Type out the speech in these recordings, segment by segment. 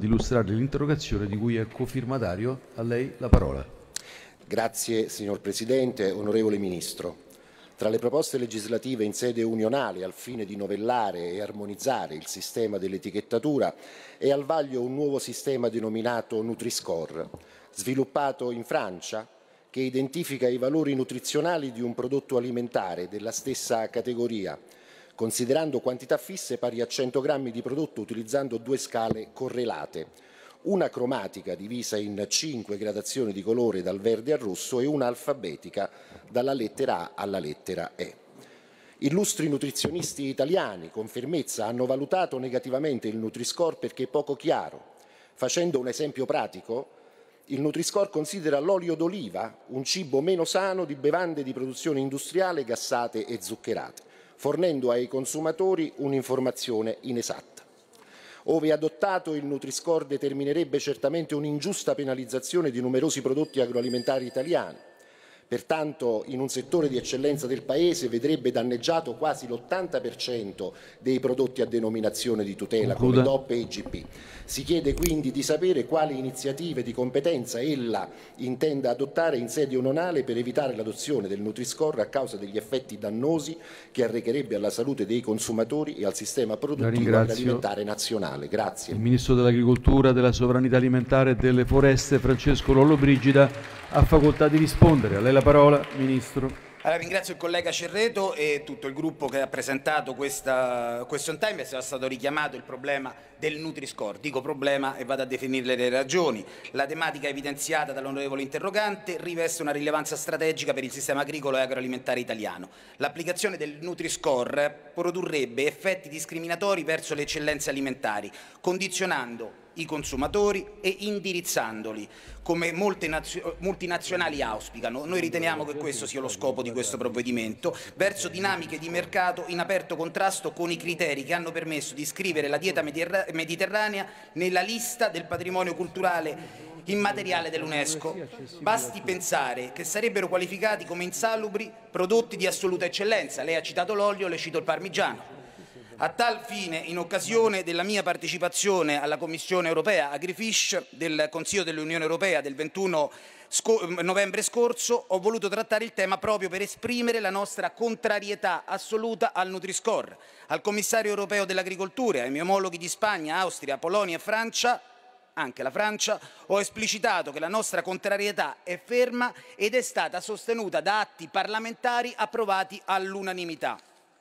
di illustrare l'interrogazione di cui è cofirmatario. A lei la parola. Grazie signor Presidente, onorevole Ministro. Tra le proposte legislative in sede unionale al fine di novellare e armonizzare il sistema dell'etichettatura è al vaglio un nuovo sistema denominato Nutri-Score, sviluppato in Francia, che identifica i valori nutrizionali di un prodotto alimentare della stessa categoria, considerando quantità fisse pari a 100 grammi di prodotto utilizzando due scale correlate, una cromatica divisa in 5 gradazioni di colore dal verde al rosso e una alfabetica dalla lettera A alla lettera E. Illustri nutrizionisti italiani con fermezza hanno valutato negativamente il Nutri-Score perché poco chiaro. Facendo un esempio pratico, il Nutri-Score considera l'olio d'oliva un cibo meno sano di bevande di produzione industriale gassate e zuccherate, fornendo ai consumatori un'informazione inesatta. Ove adottato, il Nutri-Score determinerebbe certamente un'ingiusta penalizzazione di numerosi prodotti agroalimentari italiani. Pertanto, in un settore di eccellenza del Paese vedrebbe danneggiato quasi l'80% dei prodotti a denominazione di tutela, come DOP e IGP. Si chiede quindi di sapere quali iniziative di competenza ella intenda adottare in sede unionale per evitare l'adozione del Nutri-Score a causa degli effetti dannosi che arrecherebbe alla salute dei consumatori e al sistema produttivo agroalimentare nazionale. Grazie. Il Ministro dell'Agricoltura, della Sovranità Alimentare e delle Foreste, Francesco Lollobrigida, ha facoltà di rispondere. A lei la parola, Ministro. Allora, ringrazio il collega Cerreto e tutto il gruppo che ha presentato questa question time. È stato richiamato il problema del Nutri-Score. Dico problema e vado a definirle le ragioni. La tematica evidenziata dall'onorevole interrogante riveste una rilevanza strategica per il sistema agricolo e agroalimentare italiano. L'applicazione del Nutri-Score produrrebbe effetti discriminatori verso le eccellenze alimentari, condizionando i consumatori e indirizzandoli, come molte multinazionali auspicano. Noi riteniamo che questo sia lo scopo di questo provvedimento, verso dinamiche di mercato in aperto contrasto con i criteri che hanno permesso di iscrivere la dieta mediterranea nella lista del patrimonio culturale immateriale dell'UNESCO. Basti pensare che sarebbero qualificati come insalubri prodotti di assoluta eccellenza. Lei ha citato l'olio, le cito il parmigiano. A tal fine, in occasione della mia partecipazione alla Commissione europea Agrifish del Consiglio dell'Unione Europea del 21 novembre scorso, ho voluto trattare il tema proprio per esprimere la nostra contrarietà assoluta al Nutri-Score. Al Commissario europeo dell'Agricoltura, ai miei omologhi di Spagna, Austria, Polonia e Francia, anche la Francia, ho esplicitato che la nostra contrarietà è ferma ed è stata sostenuta da atti parlamentari approvati all'unanimità.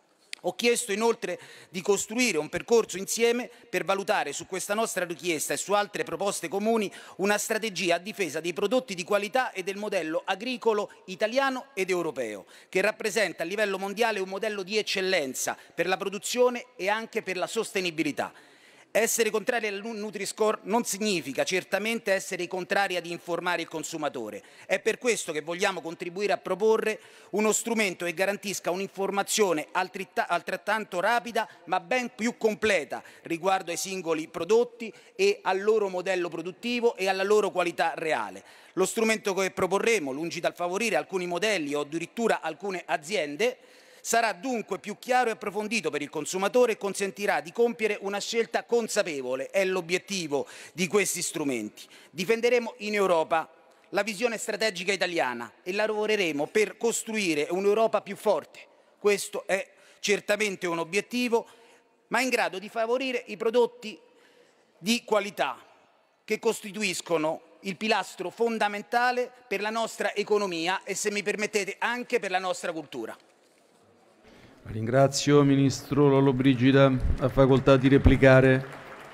Ho chiesto inoltre di costruire un percorso insieme per valutare su questa nostra richiesta e su altre proposte comuni una strategia a difesa dei prodotti di qualità e del modello agricolo italiano ed europeo, che rappresenta a livello mondiale un modello di eccellenza per la produzione e anche per la sostenibilità. Essere contrari al Nutri-Score non significa certamente essere contrari ad informare il consumatore. È per questo che vogliamo contribuire a proporre uno strumento che garantisca un'informazione altrettanto rapida ma ben più completa riguardo ai singoli prodotti e al loro modello produttivo e alla loro qualità reale. Lo strumento che proporremo, lungi dal favorire alcuni modelli o addirittura alcune aziende, sarà dunque più chiaro e approfondito per il consumatore e consentirà di compiere una scelta consapevole. È l'obiettivo di questi strumenti. Difenderemo in Europa la visione strategica italiana e lavoreremo per costruire un'Europa più forte. Questo è certamente un obiettivo, ma in grado di favorire i prodotti di qualità che costituiscono il pilastro fondamentale per la nostra economia e, se mi permettete, anche per la nostra cultura. Ringrazio Ministro Lollobrigida. Ha facoltà di replicare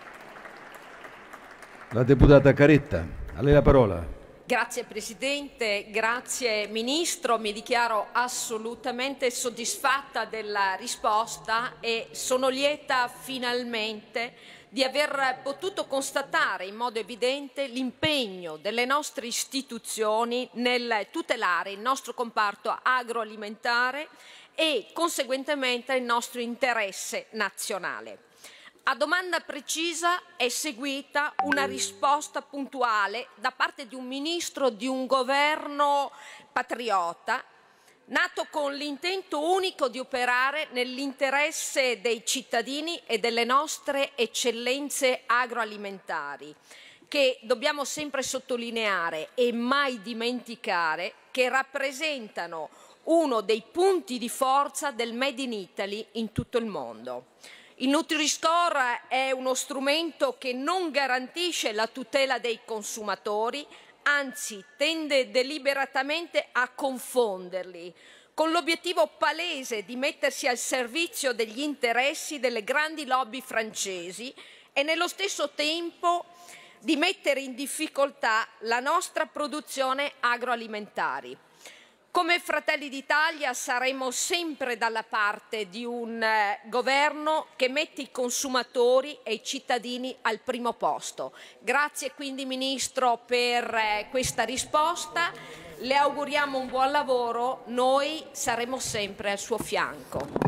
la deputata Caretta. A lei la parola. Grazie Presidente, grazie Ministro. Mi dichiaro assolutamente soddisfatta della risposta e sono lieta finalmente di aver potuto constatare in modo evidente l'impegno delle nostre istituzioni nel tutelare il nostro comparto agroalimentare e conseguentemente il nostro interesse nazionale. A domanda precisa è seguita una risposta puntuale da parte di un ministro di un governo patriota nato con l'intento unico di operare nell'interesse dei cittadini e delle nostre eccellenze agroalimentari, che dobbiamo sempre sottolineare e mai dimenticare che rappresentano uno dei punti di forza del Made in Italy in tutto il mondo. Il Nutri-Score è uno strumento che non garantisce la tutela dei consumatori, anzi tende deliberatamente a confonderli, con l'obiettivo palese di mettersi al servizio degli interessi delle grandi lobby francesi e nello stesso tempo di mettere in difficoltà la nostra produzione agroalimentare. Come Fratelli d'Italia saremo sempre dalla parte di un governo che mette i consumatori e i cittadini al primo posto. Grazie quindi Ministro per questa risposta, le auguriamo un buon lavoro, noi saremo sempre al suo fianco.